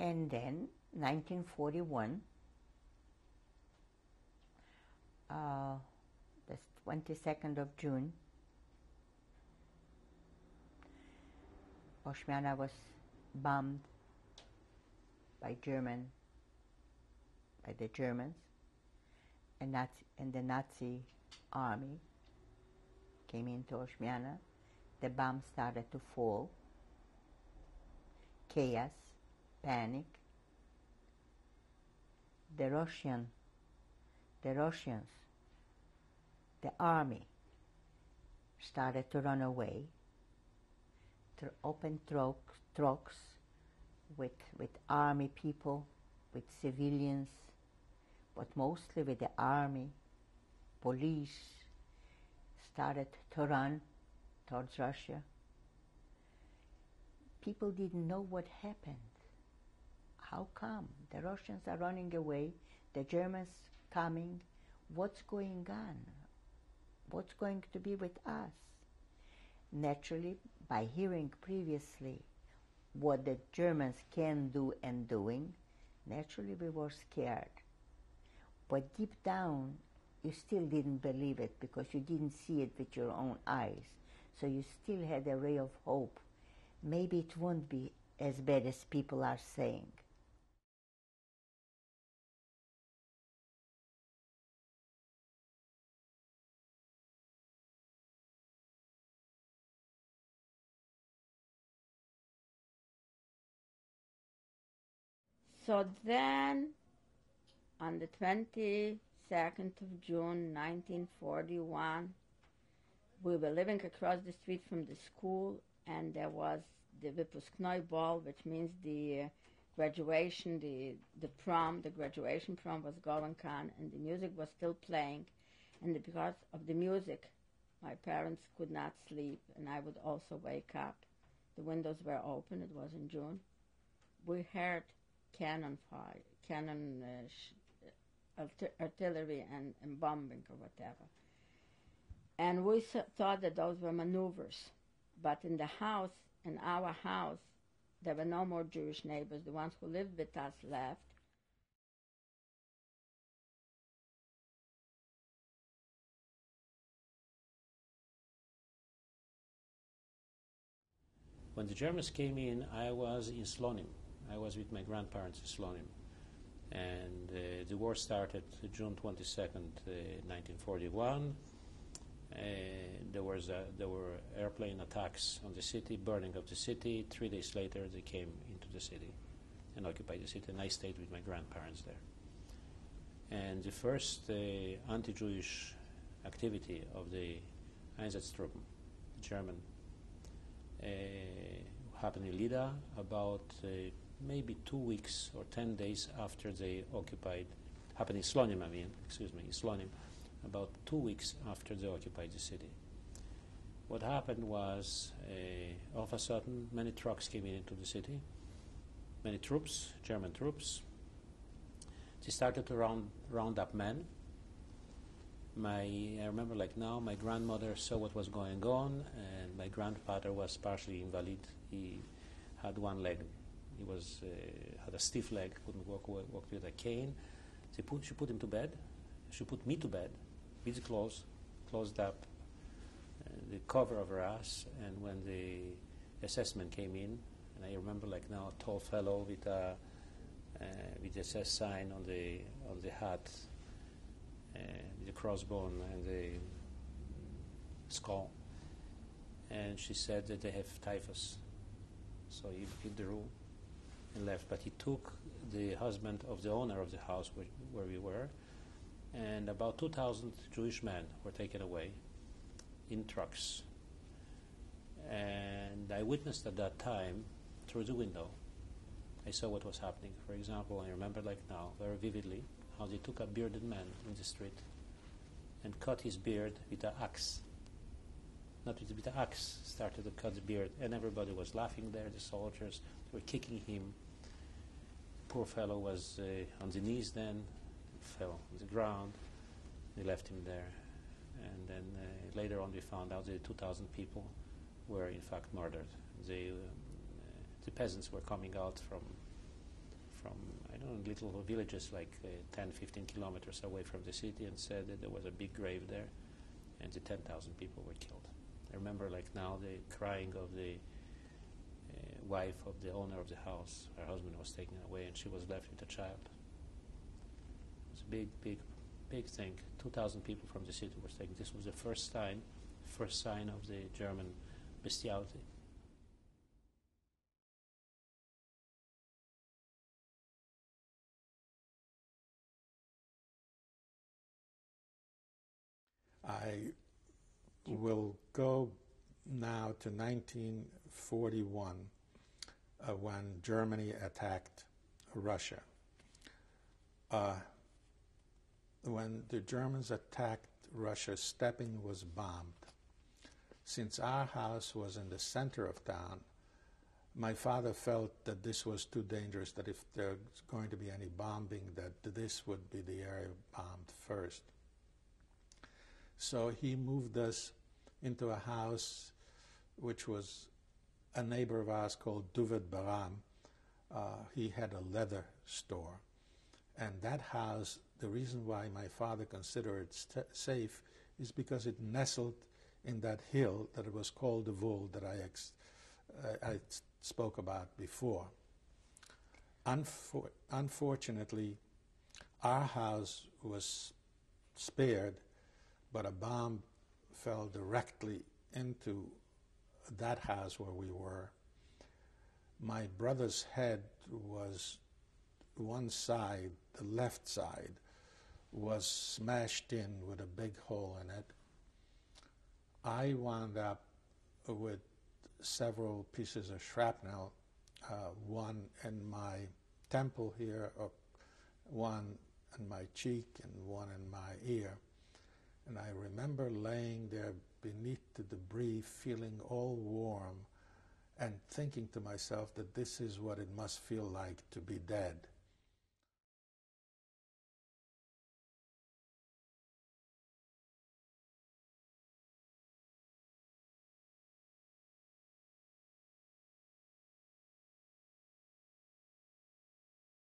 And then, 1941, the 22nd of June, Oshmiana was bombed by the Germans, and the Nazi army came into Oshmiana. The bombs started to fall. Chaos, panic. The Russians, the army, started to run away. Open trucks with army people, with civilians, but mostly with the army, police, started to run towards Russia. People didn't know what happened. How come? The Russians are running away, the Germans coming. What's going on? What's going to be with us? Naturally, by hearing previously what the Germans can do and doing, naturally we were scared. But deep down, you still didn't believe it because you didn't see it with your own eyes. So you still had a ray of hope. Maybe it won't be as bad as people are saying. So then, on the 22nd of June, 1941, we were living across the street from the school, and there was the Vipusknoi ball, which means the graduation, the prom, the graduation prom was going on, and the music was still playing. And because of the music, my parents could not sleep, and I would also wake up. The windows were open, it was in June. We heard cannon fire, artillery and bombing or whatever. And we thought that those were maneuvers. But in our house, there were no more Jewish neighbors. The ones who lived with us left. When the Germans came in, I was in Slonim. I was with my grandparents in Slonim. And the war started June 22nd, 1941. There were airplane attacks on the city, burning of the city. 3 days later, they came into the city and occupied the city, and I stayed with my grandparents there. And the first anti-Jewish activity of the Einsatztruppen, the German, happened in Lida about maybe 2 weeks or 10 days after they occupied, happened in Slonim, in Slonim, about 2 weeks after they occupied the city. What happened was, all of a sudden, many trucks came into the city, many troops, German troops. They started to round up men. I remember like now, my grandmother saw what was going on, and my grandfather was partially invalid. He had one leg. He had a stiff leg, couldn't walk with a cane. She put him to bed. She put me to bed, with the clothes, closed up, the cover over us, and when the assessment came in, and I remember like now a tall fellow with the SS sign on the hat, with the crossbone and the skull, and she said that they have typhus. So he hit the room and left, but he took the husband of the owner of the house where we were, and about 2,000 Jewish men were taken away in trucks. And I witnessed at that time through the window. I saw what was happening. For example, I remember like now very vividly how they took a bearded man in the street and cut his beard with an axe. Not with an axe, started to cut the beard, and everybody was laughing there. The soldiers were kicking him. The poor fellow was on the knees then, fell on the ground. They left him there. And then later on we found out that 2,000 people were in fact murdered. The peasants were coming out from, I don't know, little villages like 10, 15 kilometers away from the city, and said that there was a big grave there, and the 10,000 people were killed. I remember like now the crying of the wife of the owner of the house. Her husband was taken away, and she was left with a child. It was a big, big, big thing. 2,000 people from the city were taken. This was the first sign of the German bestiality. I will go now to 1941 when Germany attacked Russia. When the Germans attacked Russia, Stepping was bombed. Since our house was in the center of town, my father felt that this was too dangerous, that if there's going to be any bombing, that this would be the area bombed first. So he moved us into a house which was a neighbor of ours called Millie Baran. He had a leather store. And that house, the reason why my father considered it safe is because it nestled in that hill that it was called the Wool that I spoke about before. Unfortunately, our house was spared, but a bomb fell directly into that house where we were. My brother's head was one side, the left side, was smashed in with a big hole in it. I wound up with several pieces of shrapnel, one in my temple here, one in my cheek, and one in my ear. And I remember laying there beneath the debris, feeling all warm, and thinking to myself that this is what it must feel like to be dead.